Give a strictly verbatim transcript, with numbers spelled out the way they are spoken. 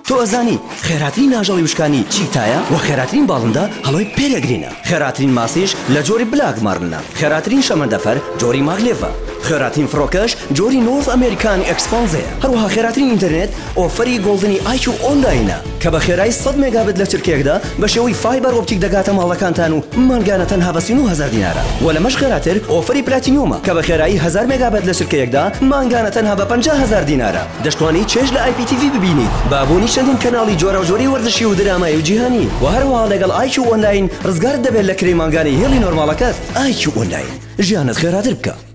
تۆ ئەزانی خێراترین ناژەڵی وشکانی چیتایە و خێراترین باڵندە هەڵۆی پێرەگرینە. خێراترین ماسیش لە جۆری بلاک مارنە. خێراترین شەمەندەفەر جۆری ماگلێڤە. خێراترین فڕۆکەش جۆری نۆرث ئەمریکانی ئەکسپانزەیە. هەروەها خێراترین ئینتەرنێت ئۆفەری گۆڵدنی ئایکیو ئۆنلاینە کە بە خێرایی سەد مێگابت لە چرکێکدا بە شێوەی فایبەر ئۆپتیک دەگاتە ماڵەکانتان و مانگانە تەنها بە سی و نۆ هەزار دینارە. و لەمەش خێراتر ئۆفەری پلاتینیۆمە کە بە خێرایی هەزار مێگابت لە چرکەیەکدا مانگانە تەنها بە پەنجا هەزار دینارە. دەشتوانیت چێژ لە آی پی تی وی ببینیت بە بوونی چەندین کەناڵی جۆرە و جۆری وەرزشی و درامایی و جیهانی و هەروەها لەگەڵ ئایکیو ئۆنلاین ڕزگارت دەبێت لە کرێی مانگانی هێڵی نۆرماڵەکەت. ئایکیو ئۆنلاین ژیانت خێراتر بکە.